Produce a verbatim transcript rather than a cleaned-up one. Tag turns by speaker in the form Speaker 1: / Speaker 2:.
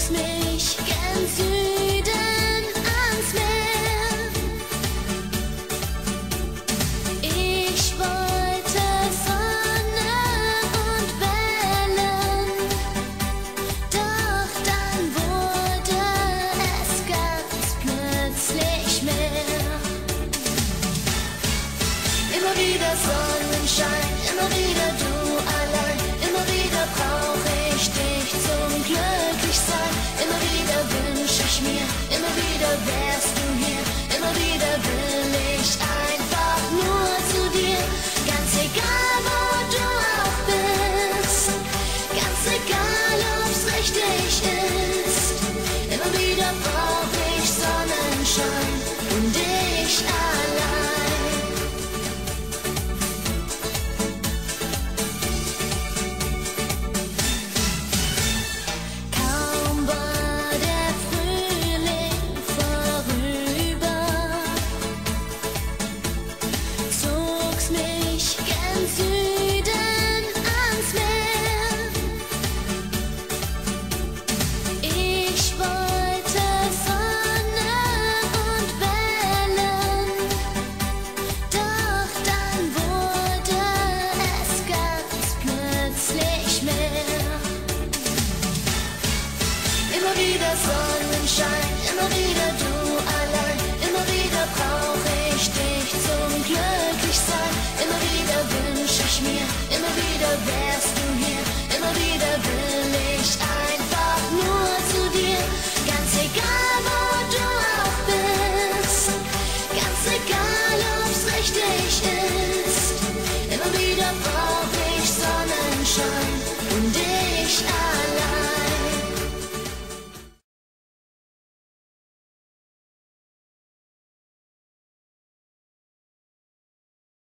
Speaker 1: zogst mich gen Süden ans Meer. Ich wollte Sonne und Wellen, doch dann wurde es ganz plötzlich mehr. Immer wieder Sonnenschein, immer wieder du allein, immer wieder brauch ich dich zum Glücklichsein. Immer wieder wünsch ich mir, immer wieder wärst du hier, immer wieder will ich einfach nur zu dir. Ganz egal, wo du auch bist, ganz egal, ob's richtig ist. Immer wieder brauch ich Sonnenschein und dich allein. Immer wieder Sonnenschein, immer wieder du allein, immer wieder brauch ich dich zum Glücklichsein. Immer wieder wünsch ich mir, immer wieder wärst du hier, immer wieder will ich einfach nur zu dir. Ganz egal, wo du auch bist, ganz egal, ob's richtig ist. Immer wieder brauch